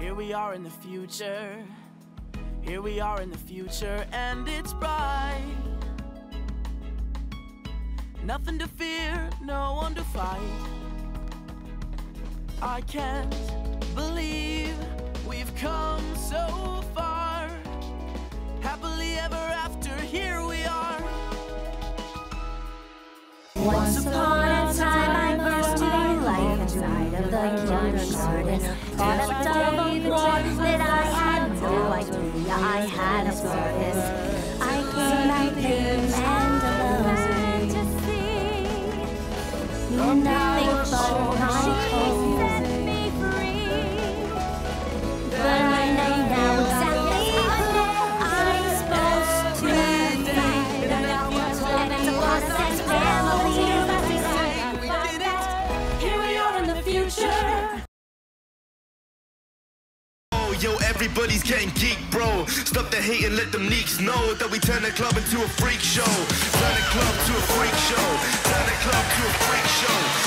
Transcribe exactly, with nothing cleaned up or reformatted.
Here we are in the future. Here we are in the future, and it's bright. Nothing to fear, no one to fight. I can't believe we've come so far. Happily ever after, here we are. Once upon a time I first knew life inside of the kindergarten. Product of a war that I had no idea I had a purpose. I came out pain and alone to see. Nothing but my home set me free. But I know now exactly who I'm supposed to be. And it's a process family. Here we are in the future. Yo, everybody's getting geek, bro. Stop the hate and let them neeks know that we turn the club into a freak show. Turn the club to a freak show. Turn the club to a freak show.